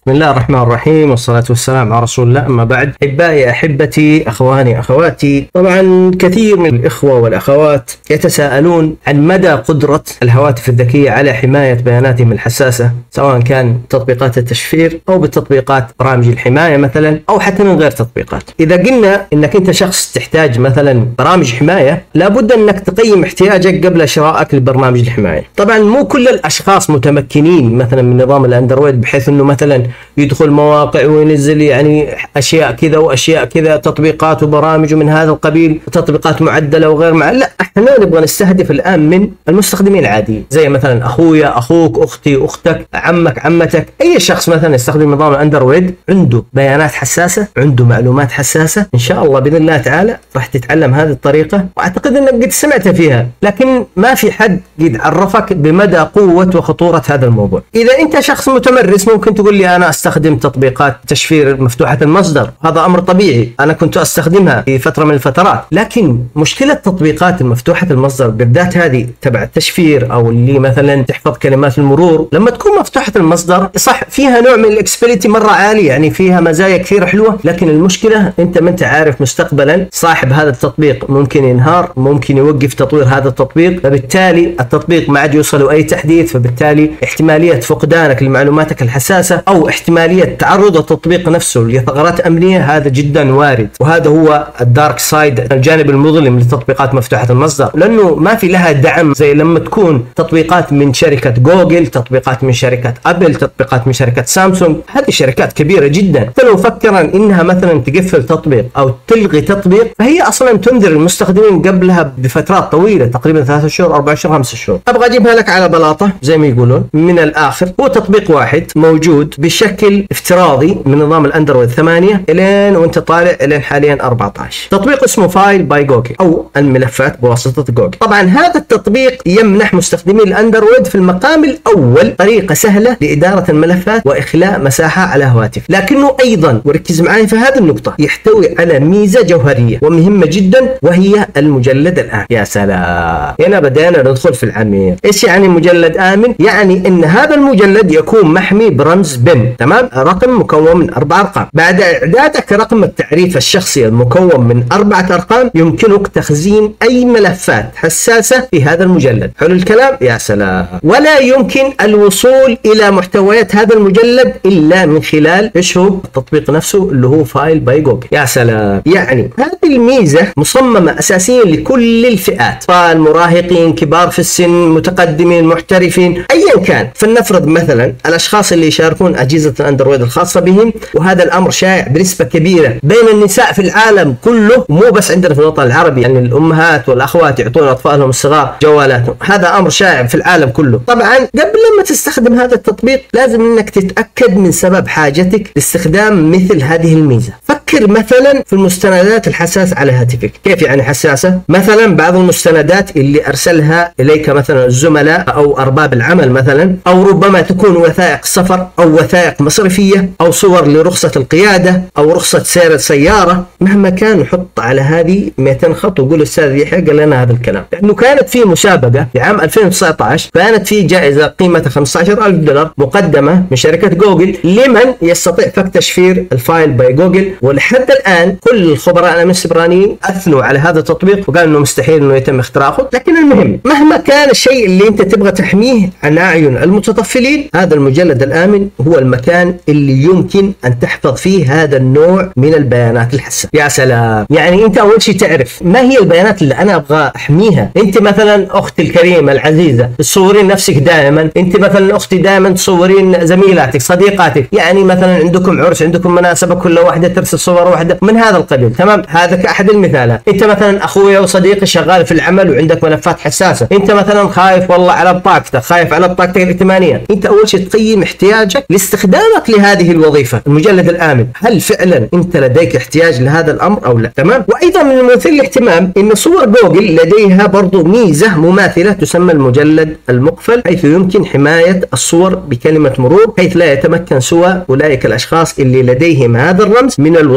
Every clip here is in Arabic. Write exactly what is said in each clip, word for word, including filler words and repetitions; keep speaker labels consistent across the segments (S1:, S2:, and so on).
S1: بسم الله الرحمن الرحيم والصلاة والسلام على رسول الله. أما بعد، أحبائي أحبتي أخواني أخواتي، طبعا كثير من الإخوة والأخوات يتساءلون عن مدى قدرة الهواتف الذكية على حماية بياناتهم الحساسة، سواء كان تطبيقات التشفير أو بتطبيقات برامج الحماية مثلا، أو حتى من غير تطبيقات. إذا قلنا إنك أنت شخص تحتاج مثلا برامج حماية، لابد أنك تقيم احتياجك قبل شرائك لبرنامج الحماية. طبعا مو كل الأشخاص متمكنين مثلا من نظام الأندرويد بحيث أنه مثلا يدخل مواقع وينزل يعني أشياء كذا وأشياء كذا، تطبيقات وبرامج من هذا القبيل، تطبيقات معدلة وغير معدلة. لا، احنا نبغى نستهدف الآن من المستخدمين العاديين، زي مثلا أخويا، أخوك، أختي، أختك، عمك، عمتك، أي شخص مثلا يستخدم نظام الأندرويد عنده بيانات حساسة، عنده معلومات حساسة. إن شاء الله بإذن الله تعالى راح تتعلم هذه الطريقة، وأعتقد أنك قد سمعت فيها، لكن ما في حد قد عرفك بمدى قوة وخطورة هذا الموضوع. إذا أنت شخص متمرس ممكن تقول لي أنا استخدم تطبيقات تشفير مفتوحة المصدر، هذا أمر طبيعي، أنا كنت أستخدمها في فترة من الفترات. لكن مشكلة تطبيقات المفتوحة المصدر بالذات هذه تبع التشفير، أو اللي مثلا تحفظ كلمات المرور، لما تكون مفتوحة المصدر صح فيها نوع من الاكسبيليتي مرة عالي، يعني فيها مزايا كثير حلوة، لكن المشكلة أنت ما أنت عارف مستقبلا صاحب هذا التطبيق ممكن ينهار، ممكن يوقف تطوير هذا التطبيق، فبالتالي التطبيق ما عاد يوصله أي تحديث، فبالتالي احتمالية فقدانك لمعلوماتك الحساسة أو احتمالية تعرض التطبيق نفسه لثغرات أمنية هذا جدا وارد. وهذا هو الدارك سايد، الجانب المظلم لتطبيقات مفتوحة المصدر، لأنه ما في لها دعم زي لما تكون تطبيقات من شركة جوجل، تطبيقات من شركة أبل، تطبيقات من شركة سامسونج. هذه شركات كبيرة جدا، فلو فكرا إنها مثلا تقفل تطبيق أو تلغي تطبيق، فهي أصلا تنذر المستخدمين قبلها بفترات طويلة، تقريبا ثلاثة شهور، أربعة شهور، خمسة شهور. أبغى أجيبها لك على بلاطة زي ما يقولون من الآخر. هو تطبيق واحد موجود بشكل افتراضي من نظام الاندرويد ثمانية الين وانت طالع الين حاليا أربعة عشر. تطبيق اسمه فايل باي جوجل او الملفات بواسطة جوجل. طبعا هذا التطبيق يمنح مستخدمي الاندرويد في المقام الاول طريقة سهلة لإدارة الملفات واخلاء مساحة على هواتف، لكنه ايضا، وركز معي في هذه النقطة، يحتوي على ميزة جوهرية ومهمة جدا، وهي المجلد الآمن. يا سلام، هنا بدأنا ندخل في العميق. ايش يعني مجلد آمن؟ يعني ان هذا المجلد يكون محمي برمز بن، تمام، رقم مكون من أربع أرقام. بعد إعدادك رقم التعريف الشخصي المكون من أربعة أرقام، يمكنك تخزين أي ملفات حساسة في هذا المجلد. حلو الكلام؟ يا سلام. ولا يمكن الوصول إلى محتويات هذا المجلد إلا من خلال إيش هو؟ التطبيق نفسه اللي هو فايل باي جوجل. يا سلام. يعني هذه الميزة مصممة أساسيا لكل الفئات، أطفال، مراهقين، كبار في السن، متقدمين، محترفين، أيا كان. فلنفرض مثلا الأشخاص اللي يشاركون أجهزة الأندرويد الخاصة بهم، وهذا الأمر شائع بنسبة كبيرة بين النساء في العالم كله، مو بس عندنا في الوطن العربي، يعني الأمهات والأخوات يعطون أطفالهم الصغار جوالاتهم، هذا أمر شائع في العالم كله. طبعا قبل ما تستخدم هذا التطبيق لازم أنك تتأكد من سبب حاجتك لاستخدام مثل هذه الميزة. فكر مثلا في المستندات الحساسة على هاتفك. كيف يعني حساسة؟ مثلا بعض المستندات اللي أرسلها إليك مثلا الزملاء أو أرباب العمل مثلا، أو ربما تكون وثائق سفر أو وثائق مصرفية أو صور لرخصة القيادة أو رخصة سير السيارة. مهما كان حط على هذه مئتين خط وقول أستاذ يحيى قال لنا هذا الكلام، لأنه كانت في مسابقة في عام ألفين وتسعة عشر، كانت في جائزة قيمتها خمسة عشر ألف دولار مقدمة من شركة جوجل لمن يستطيع فك تشفير الفايل باي جوجل. ولحد الآن كل الخبراء الأمن السيبرانيين أثنوا على هذا التطبيق وقالوا إنه مستحيل إنه يتم اختراقه. لكن المهم، مهما كان الشيء اللي أنت تبغى تحميه عن أعين المتطفلين، هذا المجلد الآمن هو المكان اللي يمكن أن تحفظ فيه هذا النوع من البيانات الحساسة. يا سلام. يعني أنت أول شيء تعرف ما هي البيانات اللي أنا أبغى أحميها. أنت مثلا أختي الكريمة العزيزة تصورين نفسك دائما، أنت مثلا أختي دائما تصورين زميلاتك، صديقاتك، يعني مثلا عندكم عرس، عندكم مناسبة، كل واحدة ترسل صور واحدة من هذا القبيل، تمام. هذا كأحد المثالات. أنت مثلا أخويا وصديقي شغال في العمل وعندك ملفات حساسة، أنت مثلا خايف والله على بطاقتك، خايف على بطاقتك الائتمانية. أنت أول شيء تقيم احتياجك لاستخدامك لهذه الوظيفة، المجلد الآمن، هل فعلا أنت لديك احتياج لهذا الأمر أو لا، تمام. وأيضا من المثير للاهتمام إن صور جوجل لديها برضو ميزة مماثلة تسمى المجلد المقفل، حيث يمكن حماية الصور بكلمة مرور، حيث لا يتمكن سوى أولئك الأشخاص اللي لديهم هذا الرمز من الوصول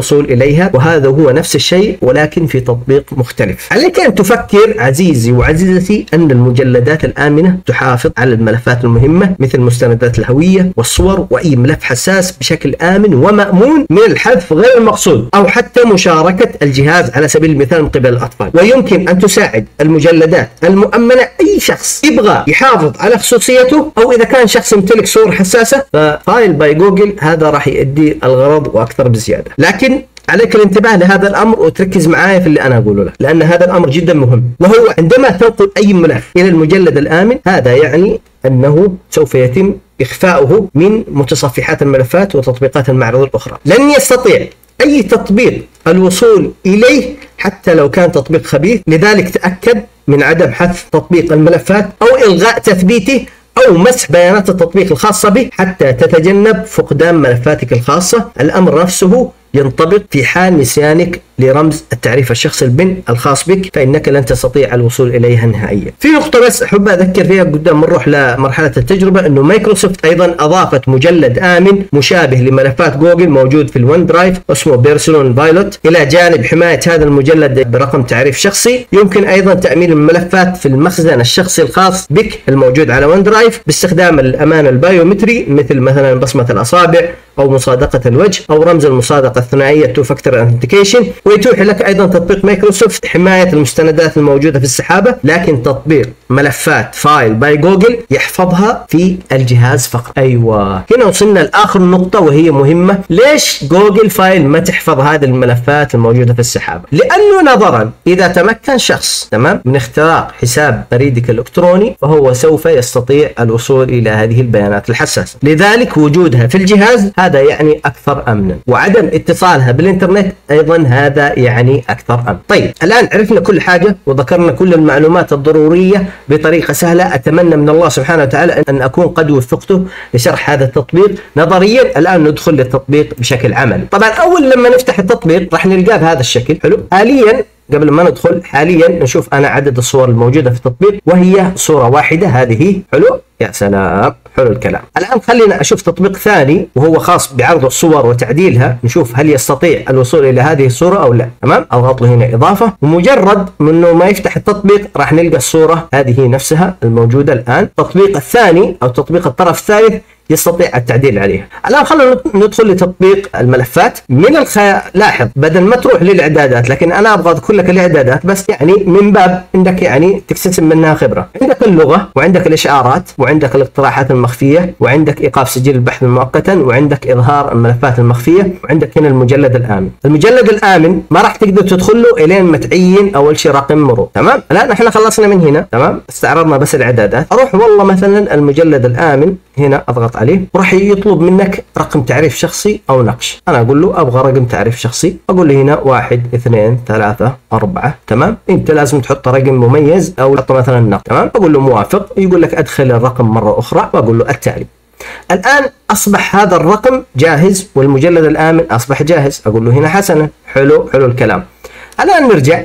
S1: الوصول إليها، وهذا هو نفس الشيء ولكن في تطبيق مختلف. عليك أن تفكر عزيزي وعزيزتي أن المجلدات الآمنة تحافظ على الملفات المهمة مثل مستندات الهوية والصور وأي ملف حساس بشكل آمن ومأمون من الحذف غير المقصود أو حتى مشاركة الجهاز على سبيل المثال من قبل الأطفال. ويمكن أن تساعد المجلدات المؤمنة أي شخص يبغى يحافظ على خصوصيته، أو إذا كان شخص يمتلك صور حساسة ففايل باي جوجل هذا راح يؤدي الغرض وأكثر بزيادة. لكن عليك الانتباه لهذا الأمر وتركز معايا في اللي أنا أقوله له، لأن هذا الأمر جدا مهم، وهو عندما تنقل أي ملف إلى المجلد الآمن هذا يعني أنه سوف يتم إخفاؤه من متصفحات الملفات وتطبيقات المعرض الأخرى. لن يستطيع أي تطبيق الوصول إليه حتى لو كان تطبيق خبيث، لذلك تأكد من عدم حذف تطبيق الملفات أو إلغاء تثبيته أو مسح بيانات التطبيق الخاصة به حتى تتجنب فقدان ملفاتك الخاصة. الأمر نفسه ينطبق في حال نسيانك لرمز التعريف الشخصي البن الخاص بك، فإنك لن تستطيع الوصول إليها نهائيا. في نقطة بس أحب أذكر فيها قدام ما نروح لمرحلة التجربة، أنه مايكروسوفت أيضا أضافت مجلد آمن مشابه لملفات جوجل موجود في الون درايف اسمه بيرسونال بايلوت. إلى جانب حماية هذا المجلد برقم تعريف شخصي، يمكن أيضا تأمين الملفات في المخزن الشخصي الخاص بك الموجود على ون درايف باستخدام الأمان البايومتري مثل مثلا بصمة الأصابع أو مصادقة الوجه أو رمز المصادقة الثنائية تو فاكتور أوثنتيكيشن. ويتوح لك أيضا تطبيق مايكروسوفت حماية المستندات الموجودة في السحابة، لكن تطبيق ملفات فايل باي جوجل يحفظها في الجهاز فقط. أيوة، هنا وصلنا لآخر نقطة وهي مهمة. ليش جوجل فايل ما تحفظ هذه الملفات الموجودة في السحابة؟ لأنه نظرا إذا تمكن شخص تمام من اختراق حساب بريدك الإلكتروني فهو سوف يستطيع الوصول إلى هذه البيانات الحساسة، لذلك وجودها في الجهاز هذا يعني أكثر أمنا، وعدم اتصالها بالإنترنت أيضا هذا يعني أكثر أمن. طيب الآن عرفنا كل حاجة وذكرنا كل المعلومات الضرورية بطريقة سهلة. أتمنى من الله سبحانه وتعالى أن أكون قد وفقته لشرح هذا التطبيق نظريا. الآن ندخل للتطبيق بشكل عملي. طبعا أول لما نفتح التطبيق راح نلقاه بهذا الشكل. حلو. حاليا قبل ما ندخل حاليا نشوف أنا عدد الصور الموجودة في التطبيق وهي صورة واحدة هذه. حلو. يا سلام، حلو الكلام. الآن خلينا أشوف تطبيق ثاني وهو خاص بعرض الصور وتعديلها، نشوف هل يستطيع الوصول إلى هذه الصورة أو لا. تمام. أضغط له هنا إضافة، ومجرد منه ما يفتح التطبيق راح نلقى الصورة هذه نفسها الموجودة الآن. التطبيق الثاني أو تطبيق الطرف الثالث يستطيع التعديل عليها. الآن خلينا ندخل لتطبيق الملفات. من الخيار لاحظ بدل ما تروح للإعدادات، لكن أنا أبغى أدخل لك الإعدادات بس يعني من باب عندك يعني تكتسب منها خبرة. عندك اللغة وعندك الإشعارات وعندك الاقتراحات المخفية وعندك إيقاف سجل البحث مؤقتا وعندك إظهار الملفات المخفية وعندك هنا المجلد الآمن. المجلد الآمن ما راح تقدر تدخل له إلين ما تعين أول شيء رقم مرور. تمام. الآن احنا خلصنا من هنا. تمام. استعرضنا بس الإعدادات. أروح والله مثلا المجلد الآمن هنا أضغط عليه وراح يطلب منك رقم تعريف شخصي أو نقش. أنا أقول له أبغى رقم تعريف شخصي، أقول له هنا واحد اثنين ثلاثة أربعة. تمام. أنت لازم تحط رقم مميز أو تحط مثلا نقش. تمام. أقول له موافق، يقول لك أدخل الرقم مرة أخرى وأقول له التالي. الآن أصبح هذا الرقم جاهز والمجلد الآمن أصبح جاهز. أقول له هنا حسنا. حلو حلو الكلام. الآن نرجع.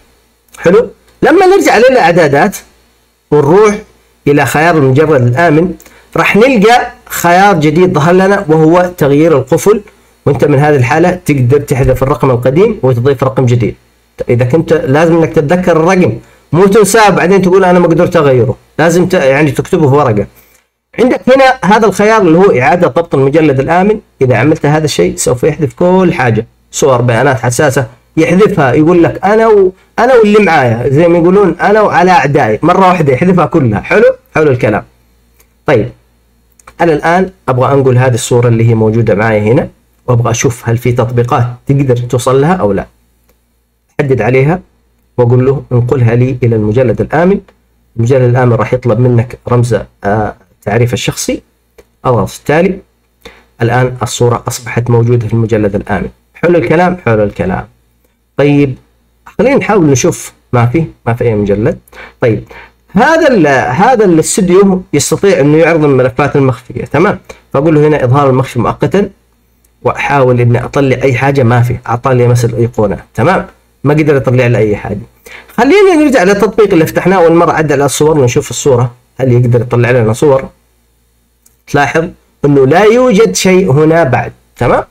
S1: حلو. لما نرجع للإعدادات ونروح إلى خيار المجلد الآمن راح نلقى خيار جديد ظهر لنا وهو تغيير القفل، وانت من هذه الحالة تقدر تحذف الرقم القديم وتضيف رقم جديد. إذا كنت لازم انك تتذكر الرقم مو تنساه بعدين تقول انا ما قدرت اغيره، لازم يعني تكتبه في ورقة. عندك هنا هذا الخيار اللي هو إعادة ضبط المجلد الآمن. إذا عملت هذا الشيء سوف يحذف كل حاجة، صور بيانات حساسة يحذفها، يقول لك أنا و... أنا واللي معايا زي ما يقولون أنا وعلى أعدائي مرة واحدة يحذفها كلها. حلو حلو الكلام. طيب أنا الآن أبغى أنقل هذه الصورة اللي هي موجودة معي هنا وأبغى أشوف هل في تطبيقات تقدر توصل لها أو لا. أحدد عليها وأقول له انقلها لي إلى المجلد الآمن. المجلد الآمن راح يطلب منك رمز التعريف الشخصي. أضغط التالي. الآن الصورة أصبحت موجودة في المجلد الآمن. حلو الكلام. حلو الكلام. طيب خلينا نحاول نشوف ما في ما في أي مجلد. طيب هذا ال هذا الاستوديو يستطيع انه يعرض الملفات المخفيه. تمام. فاقول له هنا اظهار المخفي مؤقتا واحاول اني اطلع اي حاجه ما في، اعطاني مثل ايقونه. تمام. ما قدر يطلع لي اي حاجه. خلينا نرجع للتطبيق اللي فتحناه اول مره عدل على الصور ونشوف الصوره هل يقدر يطلع لنا صور. تلاحظ انه لا يوجد شيء هنا بعد. تمام.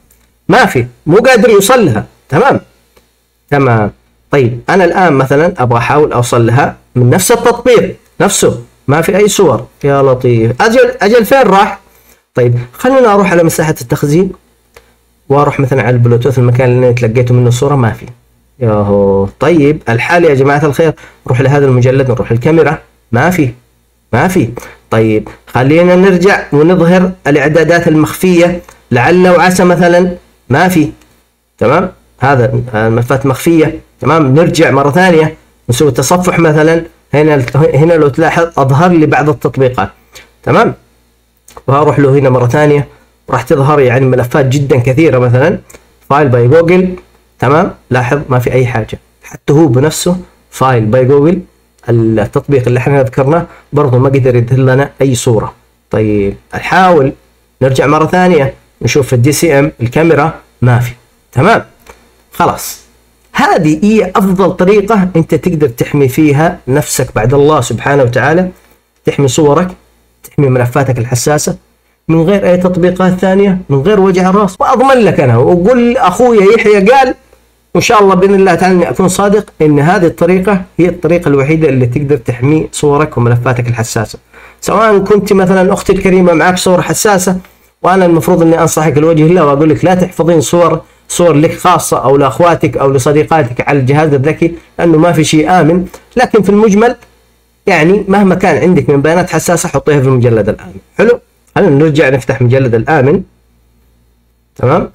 S1: ما في، مو قادر يوصل لها. تمام تمام. طيب انا الان مثلا ابغى احاول اوصل لها من نفس التطبيق نفسه، ما في اي صور. يا لطيف، اجل اجل فين راح؟ طيب خلونا اروح على مساحه التخزين واروح مثلا على البلوتوث، المكان اللي تلقيته منه الصوره، ما في. ياهو. طيب الحال يا جماعه الخير، نروح لهذا المجلد، نروح الكاميرا، ما في ما في. طيب خلينا نرجع ونظهر الاعدادات المخفيه، لعل وعسى مثلا، ما في. تمام، هذا الملفات مخفيه. تمام، نرجع مره ثانيه نسوي تصفح مثلا، هنا هنا لو تلاحظ اظهر لي بعض التطبيقات. تمام، وهروح له هنا مره ثانيه، راح تظهر يعني ملفات جدا كثيره، مثلا فايل باي جوجل. تمام، لاحظ ما في اي حاجه، حتى هو بنفسه فايل باي جوجل التطبيق اللي احنا ذكرناه برضه ما قدر يظهر لنا اي صوره. طيب نحاول نرجع مره ثانيه نشوف الدي سي ام الكاميرا، ما في. تمام، خلاص. هذه هي افضل طريقه انت تقدر تحمي فيها نفسك بعد الله سبحانه وتعالى، تحمي صورك، تحمي ملفاتك الحساسه من غير اي تطبيقات ثانيه، من غير وجع راس. واضمن لك انا واقول اخويا يحيى قال، وان شاء الله باذن الله تعالى اني اكون صادق، ان هذه الطريقه هي الطريقه الوحيده اللي تقدر تحمي صورك وملفاتك الحساسه. سواء كنت مثلا اختي الكريمه معك صور حساسه، وانا المفروض اني انصحك لوجه الله واقول لك لا تحفظين صور صور لك خاصه او لاخواتك او لصديقاتك على الجهاز الذكي، لانه ما في شيء امن. لكن في المجمل يعني مهما كان عندك من بيانات حساسه حطيها في المجلد الامن. حلو، خلينا نرجع نفتح مجلد الامن. تمام،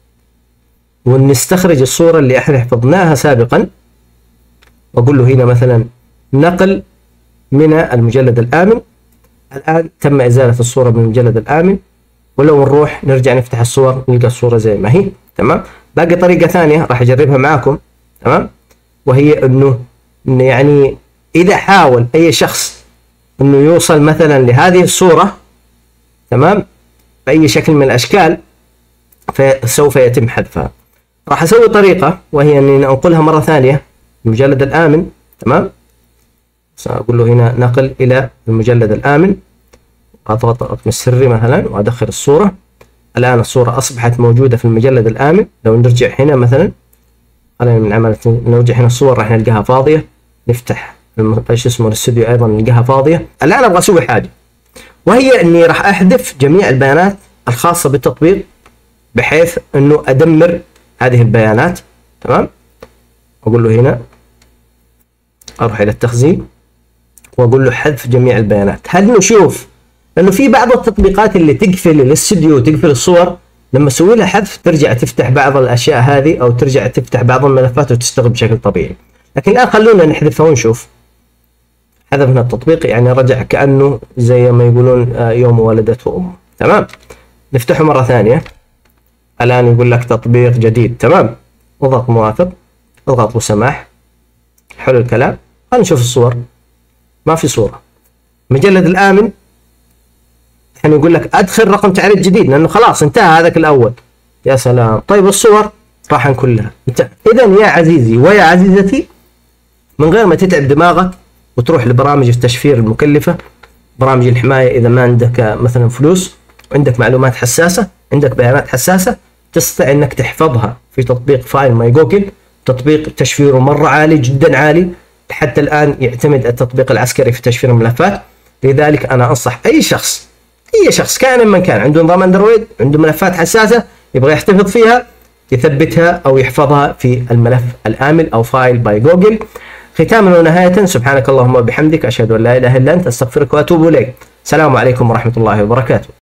S1: ونستخرج الصوره اللي احنا حفظناها سابقا، واقول له هنا مثلا نقل من المجلد الامن. الان تم ازاله الصوره من المجلد الامن، ولو نروح نرجع نفتح الصور نلقى الصوره زي ما هي. تمام، باقي طريقه ثانيه راح اجربها معاكم. تمام، وهي انه إنه يعني اذا حاول اي شخص انه يوصل مثلا لهذه الصوره، تمام، باي شكل من الاشكال، فسوف يتم حذفها. راح اسوي طريقه وهي اني انقلها مره ثانيه المجلد الامن. تمام، ساقول له هنا نقل الى المجلد الامن، اضغط الرقم السري مثلا وادخل الصوره. الان الصوره اصبحت موجوده في المجلد الامن. لو نرجع هنا مثلا، خلينا من عمليه نرجع هنا الصور راح نلقاها فاضيه. نفتح ايش اسمه الاستوديو ايضا نلقاها فاضيه. الان ابغى اسوي حاجه، وهي اني راح احذف جميع البيانات الخاصه بالتطبيق، بحيث انه ادمر هذه البيانات. تمام، اقول له هنا اروح الى التخزين واقول له حذف جميع البيانات. هل نشوف لانه في بعض التطبيقات اللي تقفل الاستوديو وتقفل الصور، لما اسوي لها حذف ترجع تفتح بعض الاشياء هذه، او ترجع تفتح بعض الملفات وتشتغل بشكل طبيعي. لكن الان خلونا نحذفها ونشوف. حذفنا التطبيق يعني رجع كانه زي ما يقولون يوم ولدته امه. تمام، نفتحه مره ثانيه. الان يقول لك تطبيق جديد. تمام، اضغط موافق، اضغط وسماح. حلو الكلام. خلينا نشوف الصور، ما في صوره. مجلد الامن يعني يقول لك ادخل رقم تعريف جديد، لانه خلاص انتهى هذاك الاول. يا سلام. طيب الصور راح نكلها. اذا يا عزيزي ويا عزيزتي، من غير ما تتعب دماغك وتروح لبرامج التشفير المكلفه، برامج الحمايه، اذا ما عندك مثلا فلوس وعندك معلومات حساسه، عندك بيانات حساسه، تستطيع انك تحفظها في تطبيق فايل ماي جوجل. تطبيق تشفيره مره عالي، جدا عالي، حتى الان يعتمد التطبيق العسكري في تشفير الملفات. لذلك انا انصح اي شخص اي شخص كان من كان عنده نظام اندرويد، عنده ملفات حساسه يبغى يحتفظ فيها، يثبتها او يحفظها في الملف الامن او فايل باي جوجل. ختاما ونهايه، سبحانك اللهم وبحمدك، اشهد ان لا اله الا انت، استغفرك واتوب اليك. السلام عليكم ورحمه الله وبركاته.